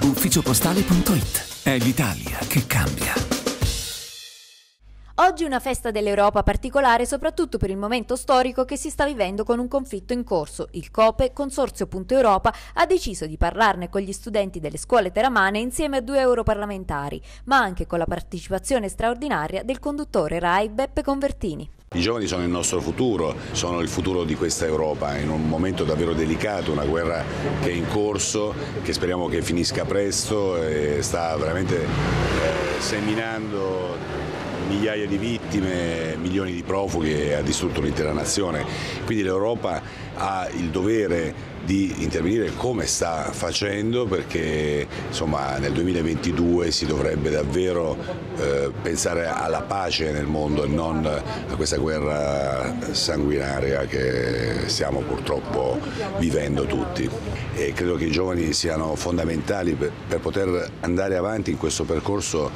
ufficiopostale.it. È l'Italia che cambia. Oggi una festa dell'Europa particolare soprattutto per il momento storico che si sta vivendo con un conflitto in corso. Il COPE, Consorzio.Europa, ha deciso di parlarne con gli studenti delle scuole teramane insieme a 2 europarlamentari, ma anche con la partecipazione straordinaria del conduttore RAI Beppe Convertini. I giovani sono il nostro futuro, sono il futuro di questa Europa, in un momento davvero delicato, una guerra che è in corso, che speriamo che finisca presto e sta veramente seminando migliaia di vittime, milioni di profughi e ha distrutto l'intera nazione. Quindi l'Europa ha il dovere di intervenire come sta facendo, perché insomma nel 2022 si dovrebbe davvero pensare alla pace nel mondo e non a questa guerra sanguinaria che stiamo purtroppo vivendo tutti. E credo che i giovani siano fondamentali per poter andare avanti in questo percorso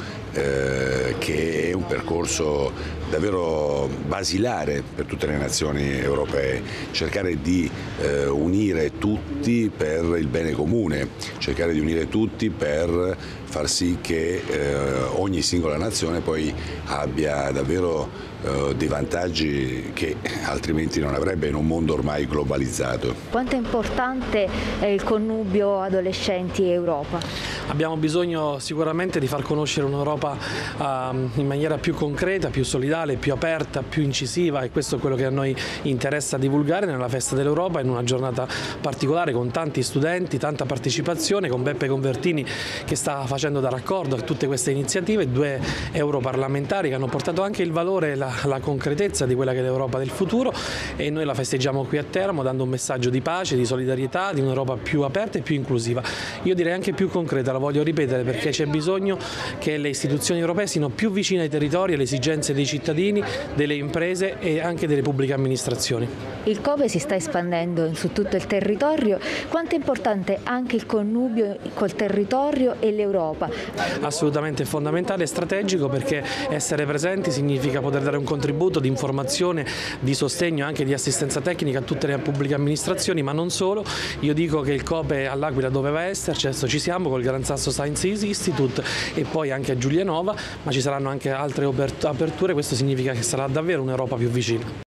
che è un percorso davvero basilare per tutte le nazioni europee, cercare di unire tutti per il bene comune, cercare di unire tutti per far sì che ogni singola nazione poi abbia davvero dei vantaggi che altrimenti non avrebbe in un mondo ormai globalizzato. Quanto è importante il connubio adolescenti-Europa? Abbiamo bisogno sicuramente di far conoscere un'Europa in maniera più concreta, più solidale, più aperta, più incisiva, e questo è quello che a noi interessa divulgare nella festa dell'Europa, in una giornata particolare con tanti studenti, tanta partecipazione, con Beppe Convertini che sta facendo da raccordo a tutte queste iniziative, 2 europarlamentari che hanno portato anche il valore e la concretezza di quella che è l'Europa del futuro, e noi la festeggiamo qui a Teramo dando un messaggio di pace, di solidarietà, di un'Europa più aperta e più inclusiva. Io direi anche più concreta, la voglio ripetere, perché c'è bisogno che le istituzioni europee siano più vicine ai territori, alle esigenze dei cittadini, delle imprese e anche delle pubbliche amministrazioni. Il COPE si sta espandendo su tutto il territorio, quanto è importante anche il connubio col territorio e l'Europa? Assolutamente fondamentale e strategico, perché essere presenti significa poter dare un contributo di informazione, di sostegno, anche di assistenza tecnica a tutte le pubbliche amministrazioni, ma non solo. Io dico che il COPE all'Aquila doveva esserci, adesso ci siamo col Gran Sasso Science Institute e poi anche a Giulianova, ma ci saranno anche altre aperture, questo significa che sarà davvero un'Europa più vicina.